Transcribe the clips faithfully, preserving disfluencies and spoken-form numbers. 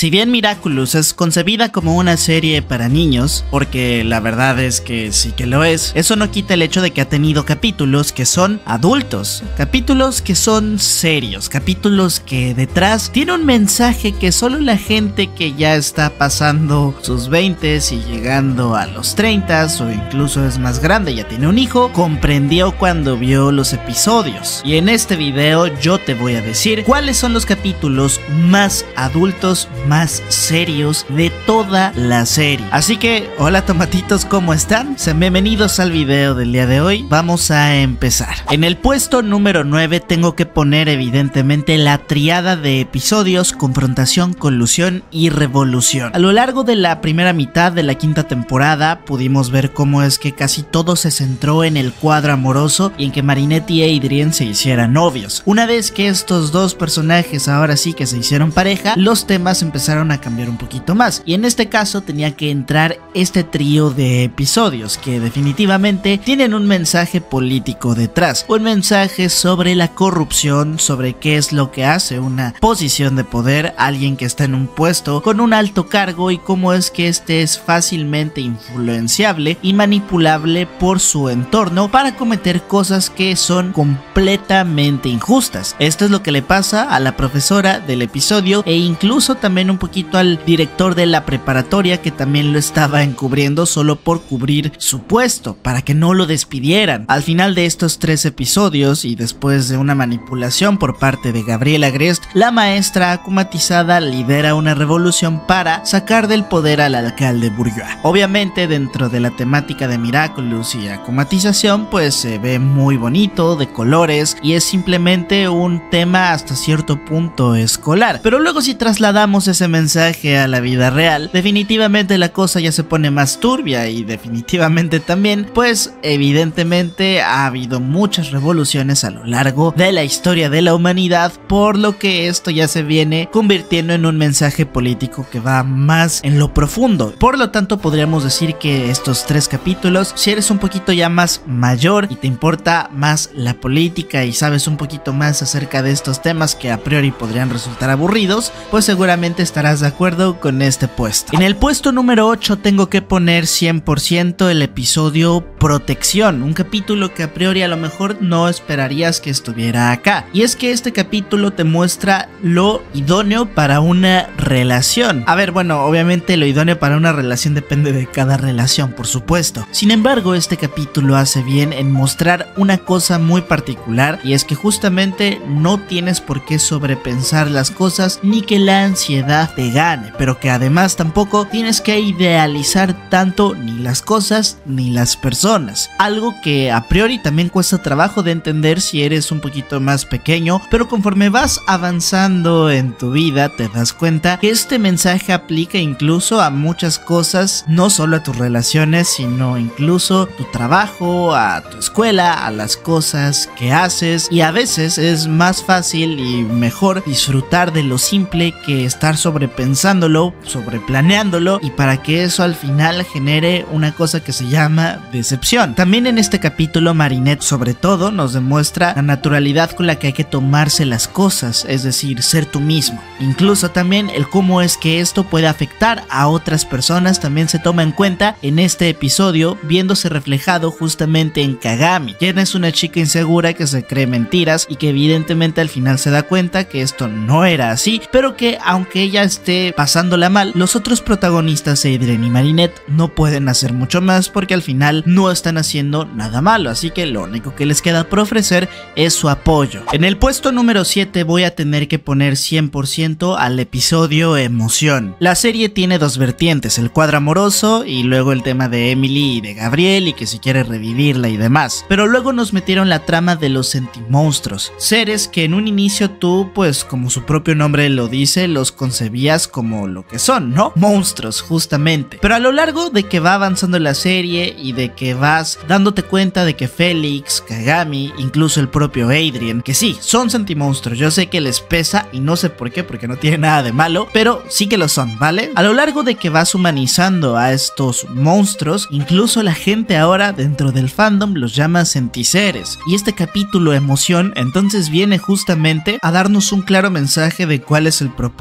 Si bien Miraculous es concebida como una serie para niños, porque la verdad es que sí que lo es, eso no quita el hecho de que ha tenido capítulos que son adultos, capítulos que son serios, capítulos que detrás tiene un mensaje que solo la gente que ya está pasando sus veintes y llegando a los treintas o incluso es más grande, ya tiene un hijo, comprendió cuando vio los episodios. Y en este video yo te voy a decir cuáles son los capítulos más adultos, más serios de toda la serie. Así que, hola tomatitos, ¿cómo están? Sean bienvenidos al video del día de hoy. Vamos a empezar. En el puesto número nueve tengo que poner evidentemente la triada de episodios: confrontación, colusión y revolución. A lo largo de la primera mitad de la quinta temporada pudimos ver cómo es que casi todo se centró en el cuadro amoroso y en que Marinette y Adrien se hicieran novios. Una vez que estos dos personajes ahora sí que se hicieron pareja, los temas empezaron a cambiar un poquito más, y en este caso tenía que entrar este trío de episodios que definitivamente tienen un mensaje político detrás, un mensaje sobre la corrupción, sobre qué es lo que hace una posición de poder, alguien que está en un puesto con un alto cargo y cómo es que este es fácilmente influenciable y manipulable por su entorno para cometer cosas que son completamente injustas. Esto es lo que le pasa a la profesora del episodio e incluso también un poquito al director de la preparatoria, que también lo estaba encubriendo solo por cubrir su puesto, para que no lo despidieran. Al final de estos tres episodios y después de una manipulación por parte de Gabriel Agreste, la maestra akumatizada lidera una revolución para sacar del poder al alcalde Bourgeois. Obviamente dentro de la temática de Miraculous y akumatización pues se ve muy bonito, de colores, y es simplemente un tema hasta cierto punto escolar, pero luego si trasladamos ese mensaje a la vida real, definitivamente la cosa ya se pone más turbia y definitivamente también pues evidentemente ha habido muchas revoluciones a lo largo de la historia de la humanidad, por lo que esto ya se viene convirtiendo en un mensaje político que va más en lo profundo. Por lo tanto podríamos decir que estos tres capítulos, si eres un poquito ya más mayor y te importa más la política y sabes un poquito más acerca de estos temas que a priori podrían resultar aburridos, pues seguramente estarás de acuerdo con este puesto. En el puesto número ocho tengo que poner cien por ciento el episodio Protección, un capítulo que a priori a lo mejor no esperarías que estuviera acá, y es que este capítulo te muestra lo idóneo para una relación. A ver, bueno, obviamente lo idóneo para una relación depende de cada relación, por supuesto. Sin embargo, este capítulo hace bien en mostrar una cosa muy particular, y es que justamente no tienes por qué sobrepensar las cosas ni que la ansiedad te gane, pero que además tampoco tienes que idealizar tanto ni las cosas ni las personas, algo que a priori también cuesta trabajo de entender si eres un poquito más pequeño, pero conforme vas avanzando en tu vida te das cuenta que este mensaje aplica incluso a muchas cosas, no solo a tus relaciones, sino incluso tu trabajo, a tu escuela, a las cosas que haces, y a veces es más fácil y mejor disfrutar de lo simple que estar sobrepensándolo, sobreplaneándolo, y para que eso al final genere una cosa que se llama decepción. También en este capítulo Marinette sobre todo nos demuestra la naturalidad con la que hay que tomarse las cosas, es decir, ser tú mismo. Incluso también el cómo es que esto puede afectar a otras personas también se toma en cuenta en este episodio, viéndose reflejado justamente en Kagami, quien es una chica insegura que se cree mentiras y que evidentemente al final se da cuenta que esto no era así, pero que aunque ella esté pasándola mal, los otros protagonistas, Adrien y Marinette, no pueden hacer mucho más porque al final no están haciendo nada malo, así que lo único que les queda por ofrecer es su apoyo. En el puesto número siete voy a tener que poner cien por ciento al episodio Emoción. La serie tiene dos vertientes, el cuadro amoroso y luego el tema de Emily y de Gabriel y que si quiere revivirla y demás, pero luego nos metieron la trama de los sentimonstruos, seres que en un inicio tú, pues como su propio nombre lo dice, los concebías como lo que son, ¿no? Monstruos, justamente. Pero a lo largo de que va avanzando la serie y de que vas dándote cuenta de que Félix, Kagami, incluso el propio Adrien, que sí, son sentimonstruos, yo sé que les pesa y no sé por qué, porque no tiene nada de malo, pero sí que lo son, ¿vale? A lo largo de que vas humanizando a estos monstruos, incluso la gente ahora dentro del fandom los llama sentiseres, y este capítulo Emoción entonces viene justamente a darnos un claro mensaje de cuál es el propósito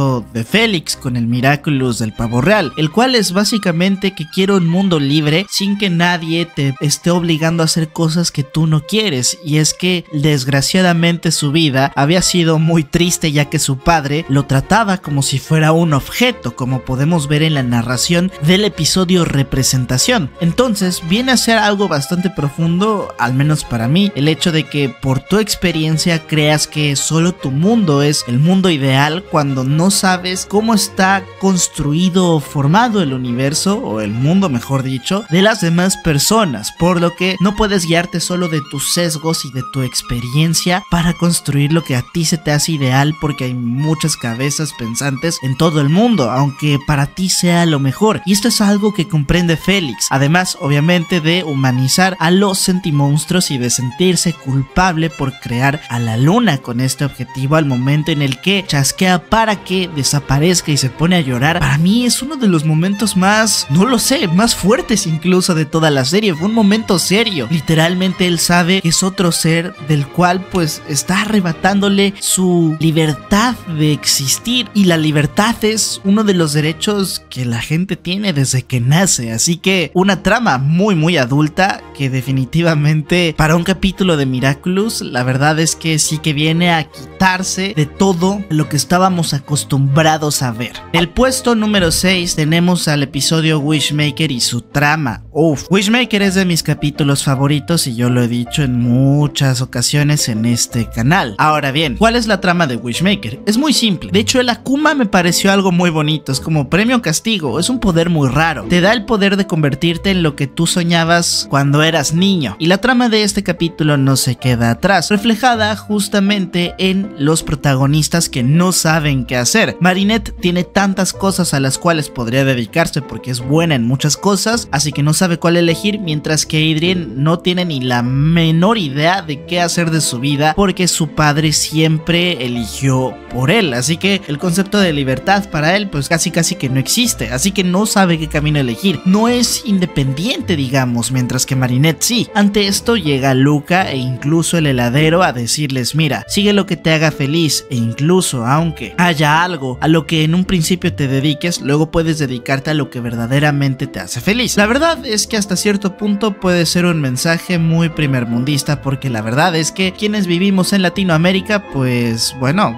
caso de Félix con el Miraculous del pavo real, el cual es básicamente que quiero un mundo libre sin que nadie te esté obligando a hacer cosas que tú no quieres. Y es que desgraciadamente su vida había sido muy triste, ya que su padre lo trataba como si fuera un objeto, como podemos ver en la narración del episodio Representación. Entonces viene a ser algo bastante profundo, al menos para mí, el hecho de que por tu experiencia creas que solo tu mundo es el mundo ideal cuando no sabes cómo está construido o formado el universo, o el mundo mejor dicho, de las demás personas, por lo que no puedes guiarte solo de tus sesgos y de tu experiencia para construir lo que a ti se te hace ideal, porque hay muchas cabezas pensantes en todo el mundo, aunque para ti sea lo mejor. Y esto es algo que comprende Félix, además obviamente de humanizar a los sentimonstruos y de sentirse culpable por crear a la luna con este objetivo al momento en el que chasquea para que desaparezca y se pone a llorar. Para mí es uno de los momentos más, no lo sé, más fuertes incluso de toda la serie. Fue un momento serio, literalmente él sabe que es otro ser del cual pues está arrebatándole su libertad de existir, y la libertad es uno de los derechos que la gente tiene desde que nace, así que una trama muy muy adulta que definitivamente para un capítulo de Miraculous la verdad es que sí que viene a quitarse de todo lo que estábamos acostumbrados a ver. En el puesto número seis tenemos al episodio Wishmaker y su trama. Uff, Wishmaker es de mis capítulos favoritos y yo lo he dicho en muchas ocasiones en este canal. Ahora bien, ¿cuál es la trama de Wishmaker? Es muy simple. De hecho, el Akuma me pareció algo muy bonito. Es como premio castigo. Es un poder muy raro. Te da el poder de convertirte en lo que tú soñabas cuando eras niño. Y la trama de este capítulo no se queda atrás, reflejada justamente en los protagonistas que no saben qué hacer. Marinette tiene tantas cosas a las cuales podría dedicarse porque es buena en muchas cosas, así que no sabe cuál elegir, mientras que Adrien no tiene ni la menor idea de qué hacer de su vida porque su padre siempre eligió por él, así que el concepto de libertad para él pues casi casi que no existe, así que no sabe qué camino elegir, no es independiente digamos, mientras que Marinette sí. Ante esto llega Luca e incluso el heladero a decirles: mira, sigue lo que te haga feliz, e incluso aunque haya algo a lo que en un principio te dediques, luego puedes dedicarte a lo que verdaderamente te hace feliz. La verdad es que hasta cierto punto puede ser un mensaje muy primermundista, porque la verdad es que quienes vivimos en Latinoamérica pues bueno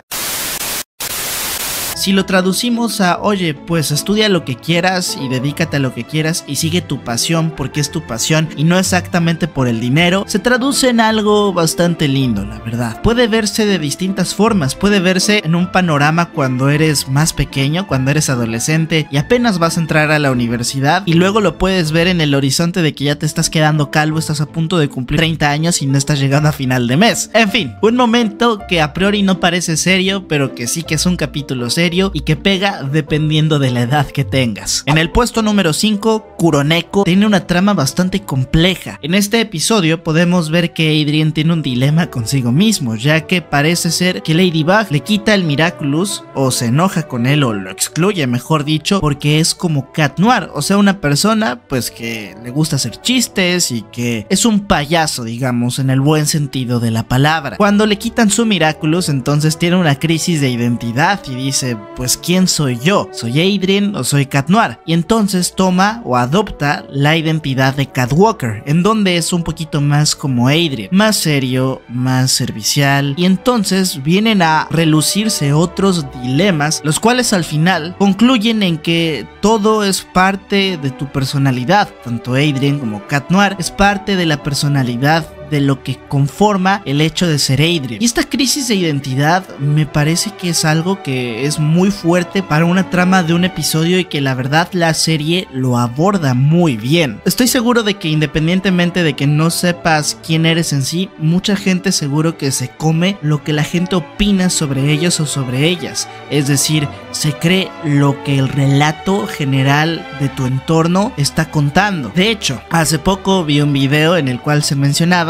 si lo traducimos a oye, pues estudia lo que quieras y dedícate a lo que quieras y sigue tu pasión porque es tu pasión y no exactamente por el dinero, se traduce en algo bastante lindo, la verdad. Puede verse de distintas formas, puede verse en un panorama cuando eres más pequeño, cuando eres adolescente y apenas vas a entrar a la universidad, y luego lo puedes ver en el horizonte de que ya te estás quedando calvo, estás a punto de cumplir treinta años y no estás llegando a final de mes. En fin, un momento que a priori no parece serio, pero que sí que es un capítulo serio y que pega dependiendo de la edad que tengas. En el puesto número cinco, Kuroneko tiene una trama bastante compleja. En este episodio podemos ver que Adrien tiene un dilema consigo mismo, ya que parece ser que Ladybug le quita el Miraculous o se enoja con él o lo excluye, mejor dicho, porque es como Cat Noir, o sea, una persona pues que le gusta hacer chistes y que es un payaso, digamos, en el buen sentido de la palabra. Cuando le quitan su Miraculous, entonces tiene una crisis de identidad y dice: pues ¿quién soy yo? ¿Soy Adrien o soy Cat Noir? Y entonces toma o adopta la identidad de Catwalker, en donde es un poquito más como Adrien, más serio, más servicial, y entonces vienen a relucirse otros dilemas, los cuales al final concluyen en que todo es parte de tu personalidad, tanto Adrien como Cat Noir es parte de la personalidad de lo que conforma el hecho de ser Adrien. Y esta crisis de identidad me parece que es algo que es muy fuerte para una trama de un episodio y que la verdad la serie lo aborda muy bien. Estoy seguro de que independientemente de que no sepas quién eres en sí, mucha gente seguro que se come lo que la gente opina sobre ellos o sobre ellas. Es decir, se cree lo que el relato general de tu entorno está contando. De hecho, hace poco vi un video en el cual se mencionaba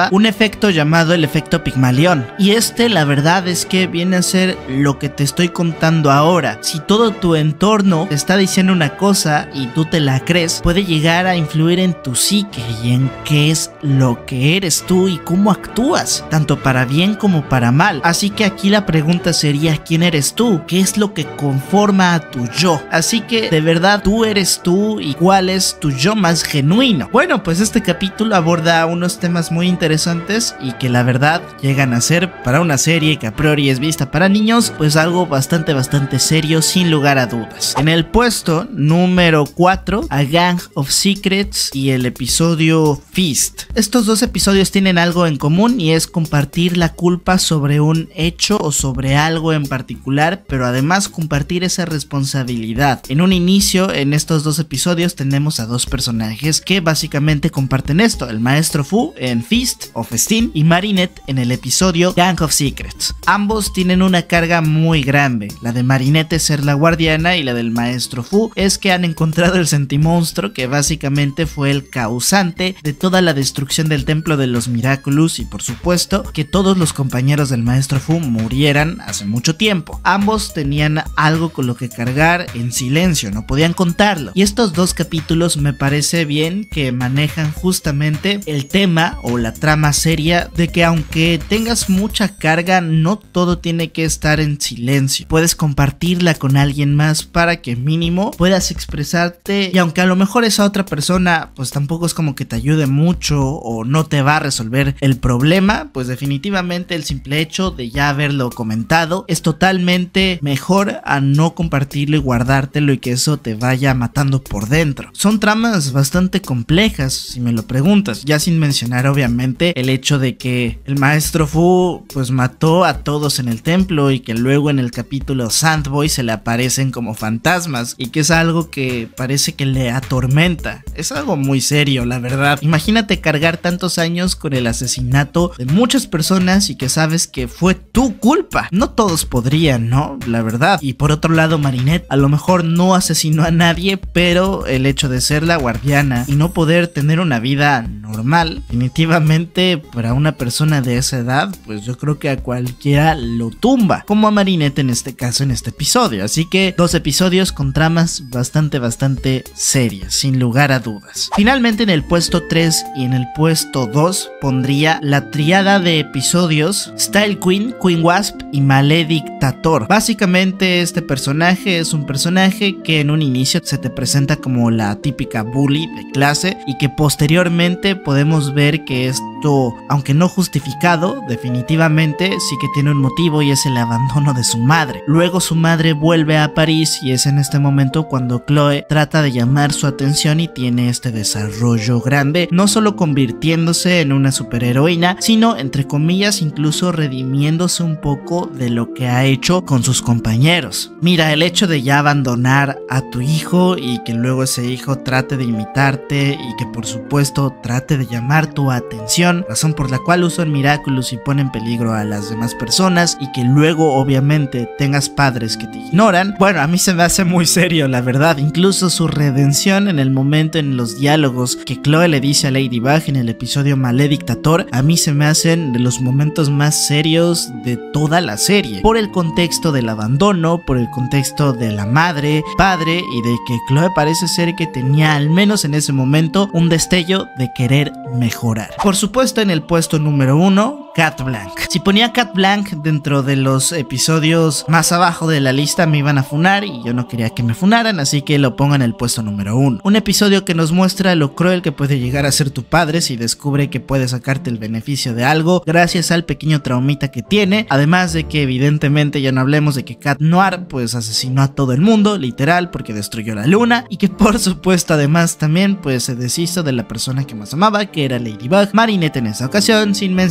un efecto llamado el efecto Pigmalión. Y este, la verdad es que viene a ser lo que te estoy contando ahora. Si todo tu entorno te está diciendo una cosa y tú te la crees, puede llegar a influir en tu psique y en qué es lo que eres tú y cómo actúas, tanto para bien como para mal. Así que aquí la pregunta sería: ¿quién eres tú? ¿Qué es lo que conforma a tu yo? Así que de verdad, tú eres tú y cuál es tu yo más genuino. Bueno, pues este capítulo aborda unos temas muy interesantes y que la verdad llegan a ser, para una serie que a priori es vista para niños, pues algo bastante bastante serio, sin lugar a dudas. En el puesto número cuatro, A Gang of Secrets y el episodio Feast. Estos dos episodios tienen algo en común y es compartir la culpa sobre un hecho o sobre algo en particular, pero además compartir esa responsabilidad. En un inicio, en estos dos episodios tenemos a dos personajes que básicamente comparten esto: el maestro Fu en Feast o Festín y Marinette en el episodio Gang of Secrets. Ambos tienen una carga muy grande. La de Marinette es ser la guardiana y la del maestro Fu es que han encontrado el sentimonstruo que básicamente fue el causante de toda la destrucción del templo de los Miraculous y por supuesto que todos los compañeros del maestro Fu murieran hace mucho tiempo. Ambos tenían algo con lo que cargar en silencio, no podían contarlo. Y estos dos capítulos me parece bien que manejan justamente el tema o la trama seria de que aunque tengas mucha carga, no todo tiene que estar en silencio. Puedes compartirla con alguien más para que mínimo puedas expresarte, y aunque a lo mejor esa otra persona pues tampoco es como que te ayude mucho o no te va a resolver el problema, pues definitivamente el simple hecho de ya haberlo comentado es totalmente mejor a no compartirlo y guardártelo y que eso te vaya matando por dentro. Son tramas bastante complejas si me lo preguntas, ya sin mencionar obviamente el hecho de que el maestro Fu pues mató a todos en el templo y que luego en el capítulo Sandboy se le aparecen como fantasmas y que es algo que parece que le atormenta. Es algo muy serio, la verdad. Imagínate cargar tantos años con el asesinato de muchas personas y que sabes que fue tu culpa. No todos podrían, ¿no? La verdad. Y por otro lado, Marinette a lo mejor no asesinó a nadie, pero el hecho de ser la guardiana y no poder tener una vida normal, definitivamente para una persona de esa edad, pues yo creo que a cualquiera lo tumba, como a Marinette en este caso, en este episodio. Así que dos episodios con tramas bastante bastante serias, sin lugar a dudas. Finalmente, en el puesto tres y en el puesto dos pondría la triada de episodios Style Queen, Queen Wasp y Maledictator. Básicamente este personaje es un personaje que en un inicio se te presenta como la típica bully de clase y que posteriormente podemos ver que esto, aunque no justificado, definitivamente sí que tiene un motivo y es el abandono de su madre. Luego su madre vuelve a París y es en este momento cuando Chloe trata de llamar su atención y tiene este desarrollo grande, no solo convirtiéndose en una superheroína, sino entre comillas incluso redimiéndose un poco de lo que ha hecho con sus compañeros. Mira, el hecho de ya abandonar a tu hijo y que luego ese hijo trate de imitarte y que por supuesto trate de llamar tu atención, razón por la cual usan Miraculous y pone en peligro a las demás personas, y que luego obviamente tengas padres que te ignoran, bueno, a mí se me hace muy serio, la verdad. Incluso su redención en el momento en los diálogos que Chloe le dice a Ladybug en el episodio Maledictator, a mí se me hacen de los momentos más serios de toda la serie, por el contexto del abandono, por el contexto de la madre, padre, y de que Chloe parece ser que tenía al menos en ese momento un destello de querer mejorar. Por supuesto, en el puesto número uno, Cat Blanc. Si ponía Cat Blanc dentro de los episodios más abajo de la lista me iban a funar y yo no quería que me funaran, así que lo pongo en el puesto número uno. Un episodio que nos muestra lo cruel que puede llegar a ser tu padre si descubre que puede sacarte el beneficio de algo gracias al pequeño traumita que tiene, además de que evidentemente ya no hablemos de que Cat Noir pues asesinó a todo el mundo, literal, porque destruyó la luna, y que por supuesto además también pues se deshizo de la persona que más amaba, que era Ladybug. Marinette en esa ocasión, sin mencionar por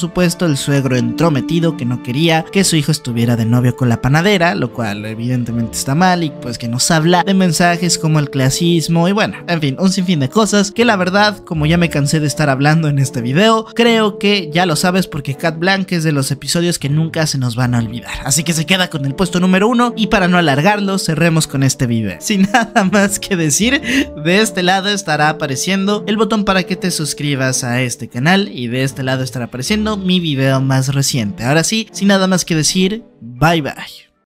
supuesto el suegro entrometido que no quería que su hijo estuviera de novio con la panadera, lo cual evidentemente está mal, y pues que nos habla de mensajes como el clasismo y bueno, en fin, un sinfín de cosas que la verdad, como ya me cansé de estar hablando en este video, creo que ya lo sabes porque Cat Blanc es de los episodios que nunca se nos van a olvidar, así que se queda con el puesto número uno y para no alargarlo cerremos con este video. Sin nada más que decir, de este lado estará apareciendo el botón para que te suscribas a este canal y de este lado estará apareciendo mi video más reciente. Ahora sí, sin nada más que decir, bye bye.